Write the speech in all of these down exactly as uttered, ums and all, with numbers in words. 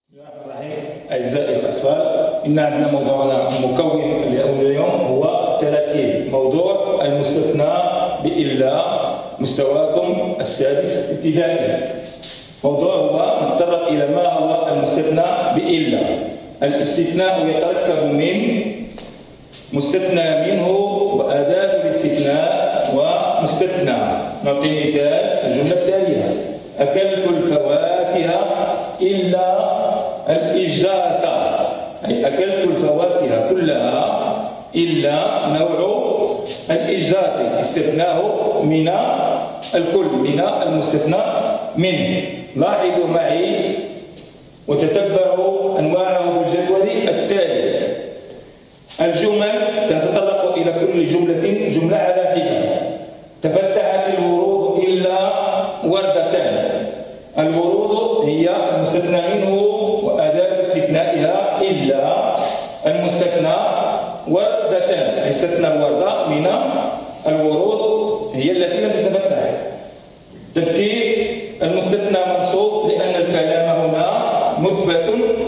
بسم الله الرحمن الرحيم. أعزائي الأطفال، إن عندنا موضوعنا المكون اليوم هو التراكيب. موضوع المستثنى بإلا، مستواكم السادس ابتدائي. موضوع هو نتطرق إلى ما هو المستثنى بإلا. الاستثناء يتركب من مستثنى منه وأداة الاستثناء ومستثنى. نعطي مثال الجملة التالية: أكلت الفواكه إلا الإجاس، أي أكلت الفواكه كلها إلا نوع الإجاس، استثناه من الكل، من المستثنى منه. لاحظوا معي وتتبعوا أنواعه بالجدول التالي. الجمل سنتطرق إلى كل جملة جملة على حدة. تفتحت الورود إلا وردتان. الورود هي المستثنى منه وأداة استثنائها إلا المستثنى وردتان، أي استثنى الوردة من الورود هي التي لم تتفتح. تذكير: المستثنى منصوب لأن الكلام هنا مثبت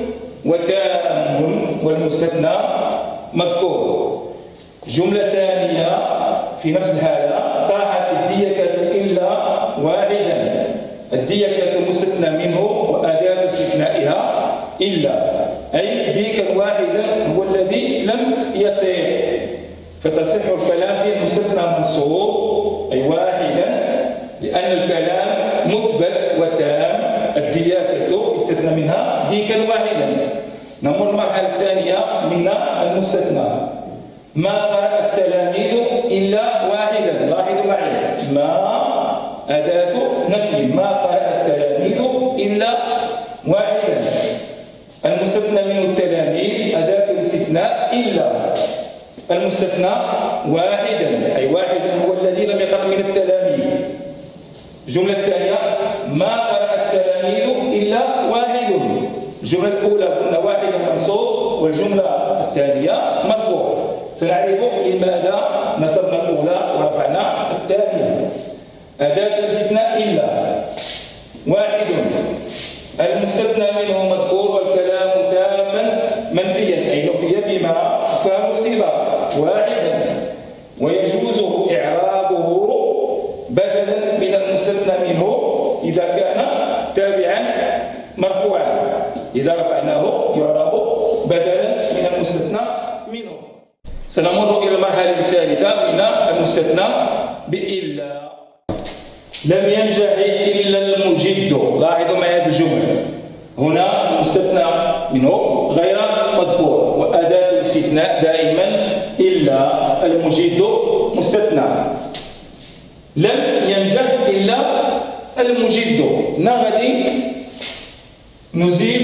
وتام والمستثنى مذكور. جملة ثانية في نفس الحالة: صرحت الديكة إلا واحدا. الديكة مستثنى منه وأداة استثنائها إلا، أي ديكا واحدا هو الذي لم يصح، فتصح الكلام فيه المستثنى منصوب أي واحدا لأن الكلام مثبت وتام. الديكة استثنى منها ديكا واحدا. نمر المرحلة الثانية من المستثنى: ما قرأ التلاميذ إلا واحدا. لاحظوا معي، ما أداة نفي، ما قرأ التلاميذ إلا واحدا. المستثنى منه التلاميذ، أداة الاستثناء إلا المستثنى واحدا، أي واحدا هو الذي لم يقرأ من التلاميذ. الجملة الثانية: ما قرأ التلاميذ إلا واحد. الجملة الأولى قلنا واحد منصوب والجملة الثانية مرفوع. سنعرف لماذا نصبنا الأولى ورفعنا الثانية. أداة الاستثناء إلا واحد، المستثنى منه مذكور والكلام تاما منفيا، أي نفي بما فنصب واحدا، ويجوز إعرابه بدلا من المستثنى منه إذا كان تابعا مرفوعا. إذا رفعناه يعرب بدلا من المستثنى منه. سنمر إلى المرحلة الثالثة من المستثنى بإلا. لم ينجح إلا المجد. لاحظوا معي هذه الجمل. هنا المستثنى منه غير مذكور وأداة الاستثناء دائما إلا المجد مستثنى. لم ينجح إلا المجد. هنا غادي نزيد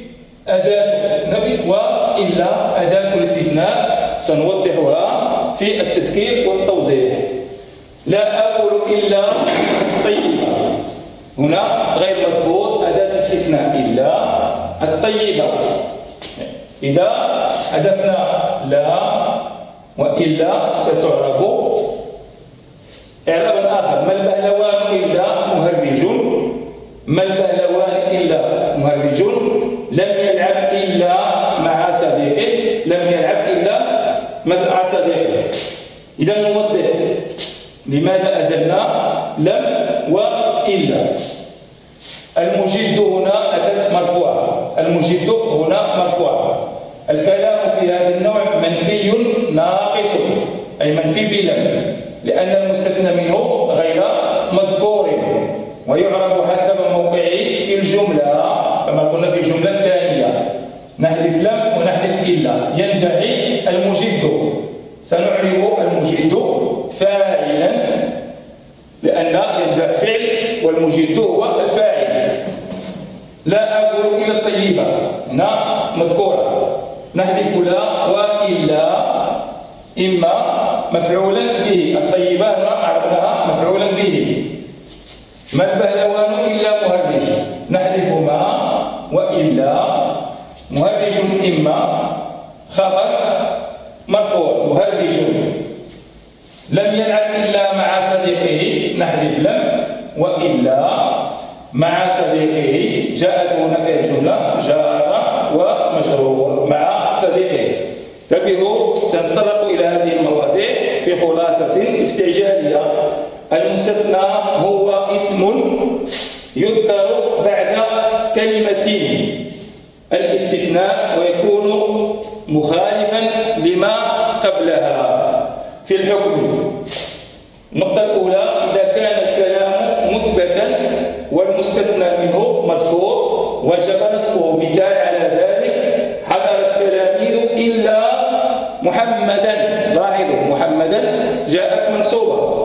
أداة نفي وإلا أداة الاستثناء سنوضحها في التذكير والتوضيح. لا أقول إلا الطيبة. هنا غير مذكور أداة الاستثناء إلا الطيبة. إذا حذفنا لا وإلا ستعرب إعرابا آخر: ما البهلوان إلا مهرج. ما البهلوان إلا مهرج. لم يلعب إلا مع صديقه. لم يلعب إلا مع صديقه. إذا نوضح لماذا أزلنا لم وإلا. المجد هنا أتت مرفوعة. المجد هنا مرفوعة. الكلام في هذا النوع منفي ناقص، أي منفي بلم، لأن المستثنى منه غير مذكور ويعرب حسب موقعه في الجملة كما قلنا في الجملة الثانية. نحذف لم ونحذف إلا. ينجح المجد. سنعرب المجد فاعلا لأن ينجح فعل والمجد هو الفاعل. لا أقول إلا الطيبة. هنا مذكورة. نحذف لا وإلا إما مفعولا به. الطيبة هنا عرفناها مفعولا به. ما البهلوان إلا مهرج. نحذف ما وإلا. مهرج إما خبر مرفوع مهرج. لم يلعب إلا مع صديقه. نحذف لم وإلا. مع صديقه جاءت هنا في الجملة جاء مجرور مع صديقه. انتبهوا، سنتطرق إلى هذه المواضيع في خلاصة استعجالية. المستثنى هو اسم يذكر بعد كلمتين الاستثناء ويكون مخالفا لما قبلها في الحكم. النقطة الأولى: إذا كان الكلام مثبتا والمستثنى منه مذكور وجب نصبه. مثال على ذلك: حضر التلاميذ إلا محمدا. لاحظوا، محمدا جاءت منصوبة.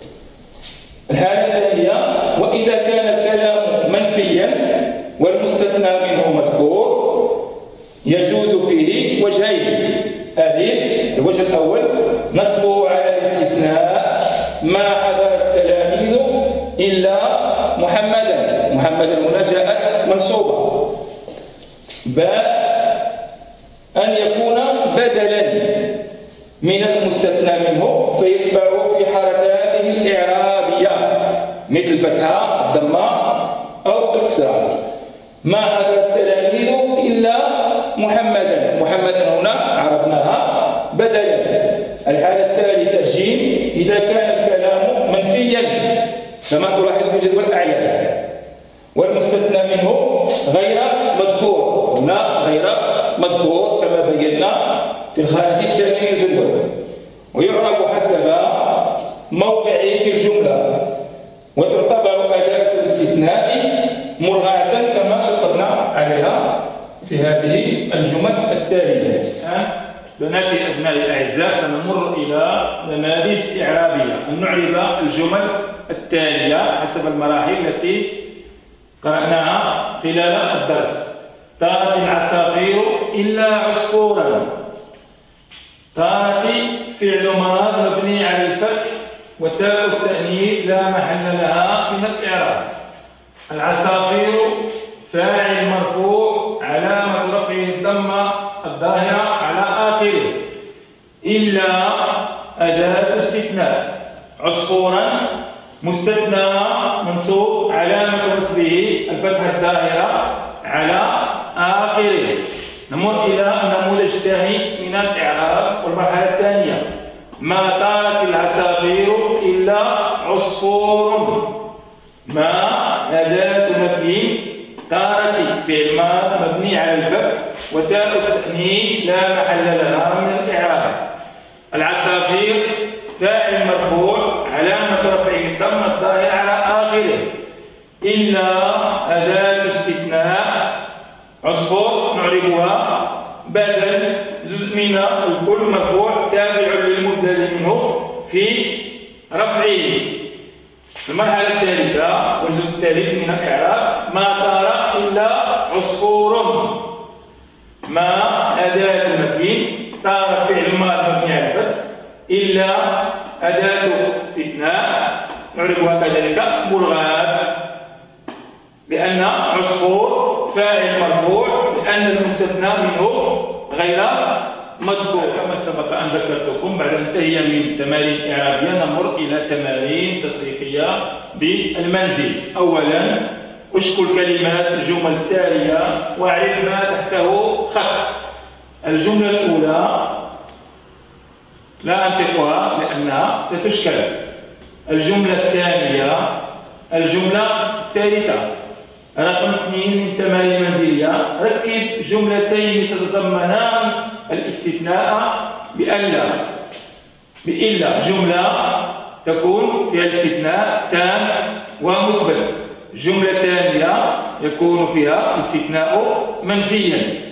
الحالة الثانية: وإذا كان الكلام منفيا والمستثنى منه مذكور يجوز فيه وجهين. ألف: الوجه الأول نصبه على الاستثناء: ما حضر التلاميذ إلا محمدا. محمدا هنا جاءت منصوبة. باء: أن يكون بدلا من المستثنى منه فيتبعه في حركاته الإعرابية مثل الفتحة، الضمة أو الكسرة. ما حضر التلاميذ إلا محمدا. محمدا هنا عربناها بدلا. الحالة الثالثة جيم: إذا كان الكلام منفيا كما تلاحظ في جدول الأعلام والمستثنى منه غير مذكور. هنا غير مذكور كما بينا في الخانة الثانية من الجدول، ويعرف حسب موقعه في الجملة، وتعتبر أداة الاستثناء مرغاة كما شطرنا عليها في هذه الجمل التالية. الآن بناتي أبنائي الأعزاء سنمر إلى نماذج إعرابية أن نعرب الجمل التالية حسب المراحل التي قرأناها خلال الدرس. طارت العصافير إلا عصفورا. طارت فعل ماض مبني على الفتح وتاء التأنيث لا محل لها من الإعراب. العصافير فاعل مرفوع علامة رفعه الضمة الظاهرة على آخره. إلا أداة استثناء. عصفورا مستثنى منصوب علامة نصبه الفتحة الظاهرة على آخره. نمر إلى النموذج الثاني من الإعراب والمرحلة الثانية: ما طارت العصافير إلا عصفور. ما أداة نفي. طارت فعل ماض مبني على الفتح وتاء التأنيث لا محل لها من الإعراب. العصافير فاعل مرفوع علامة رفعه الضمة الظاهرة على آخره. إلا أداة استثناء. عصفور نعربها بدل جزء من الكل مرفوع تابع للمبتدأ منه في رفعه. المرحلة الثالثة والجزء الثالث من الإعراب: ما طار إلا عصفور. ما أداة نفي. طار فعل ماض مبني على الفتح. إلا أداة استثناء نعربها كذلك مرغاب، لأن عصفور فاعل مرفوع لأن المستثنى منه غير مذكور. كما سبق أن ذكرتكم بعد انتهي من تمارين إعرابية نمر إلى تمارين تطبيقية بالمنزل. أولا: أشكل كلمات الجمل التالية واعرف ما تحته خط. الجملة الأولى لا أنطقها لأنها ستشكل. الجملة الثانية. الجملة الثالثة. رقم اثنين من التمارين المنزلية: ركب جملتين تتضمنان الاستثناء بألا. بإلا جملة تكون فيها الاستثناء تام ومثبت. جملة ثانية يكون فيها استثناء منفيا.